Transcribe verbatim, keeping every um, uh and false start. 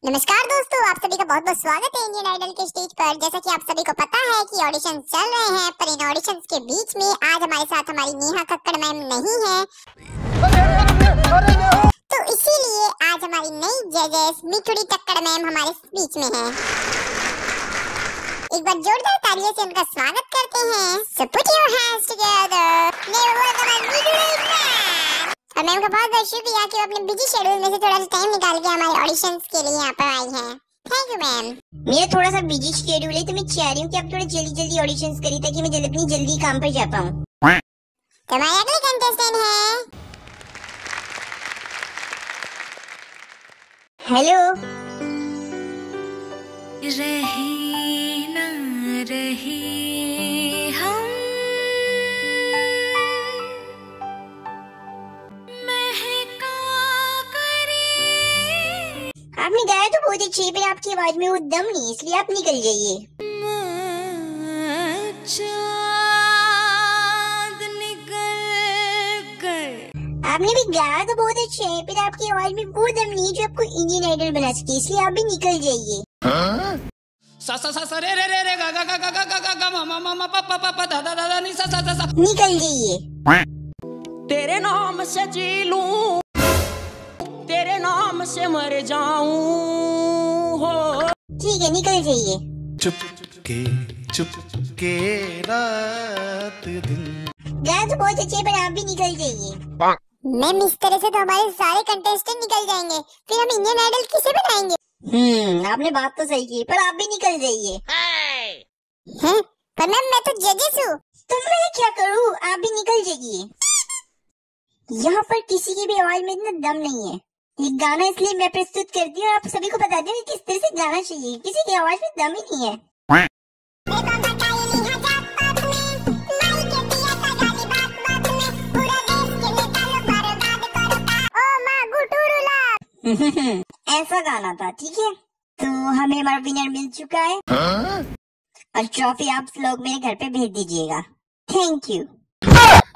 नमस्कार दोस्तों, आप सभी का बहुत बहुत स्वागत है इंडियन आइडल के स्टेज पर। जैसा कि आप सभी को पता है कि ऑडिशन चल रहे हैं, पर इन ऑडिशंस के बीच में आज हमारे साथ हमारी नेहा कक्कड़ मैम नहीं है, तो इसीलिए आज हमारी नई जजेस मिठुड़ी कक्कड़ मैम हमारे बीच में है। एक बार जोरदार तालियों से उनका स्वागत करते हैं। So put your hands together। और मैम का बहुत बहुत शुक्रिया कि वो अपने बिजी शेड्यूल में से थोड़ा सा टाइम निकाल के हमारे ऑडिशंस के लिए यहाँ पर आई हैं। Thank you ma'am. मेरा थोड़ा सा बिजी शेड्यूल है, तो मैं चाह रही हूँ कि आप थोड़ा जल्दी जल्दी ऑडिशंस करिए ताकि मैं जल्दी अपनी जल्दी काम पर जा पाऊँ। तो हमारे अगले कंटेस्टेंट है। हेलो। रहे ना रहे हम आपने गाया तो बहुत अच्छी है, पर आपकी आवाज में वो दम नहीं, इसलिए आप निकल जाइए। चाँद निकल गए। आपने भी गाया तो बहुत अच्छा है, पर आपकी आवाज में वो दम नहीं जो आपको इंडियन आइडल बना सके, इसलिए आप भी निकल जाइए। सा सा सा सा रे रे रे रे गा गा गा गा गा गा गा मा मा मा मा पा पा पा पा दा दा दा दा नी सा सा सा सा। निकल जाइए। तेरे नाम से जी लूं, तेरे नाम से मर जाऊं हो। ठीक है, निकल जाइए। चुपके चुपके रात दिन। गाया तो बहुत अच्छे, पर आप भी निकल जाइए। मैम इस तरह से तो हमारे सारे कंटेस्टेंट निकल जाएंगे, फिर हम इंडियन आइडल किसे बनाएंगे? हम्म आपने बात तो सही की, पर आप भी निकल जाइए। हैं? पर मैम मैं तो जजेस हूँ। तो मैं क्या करूँ, आप भी निकल जाइए। यहाँ पर किसी की भी आवाज में इतना दम नहीं है। ये गाना इसलिए मैं प्रस्तुत करती हूँ, आप सभी को बता दूं कि किस तरह से गाना चाहिए। किसी की आवाज में दम ही नहीं है। ऐसा गाना था, ठीक है। तो हमें हमारा विनर मिल चुका है। हाँ? और ट्रॉफी आप लोग मेरे घर पे भेज दीजिएगा। Thank you.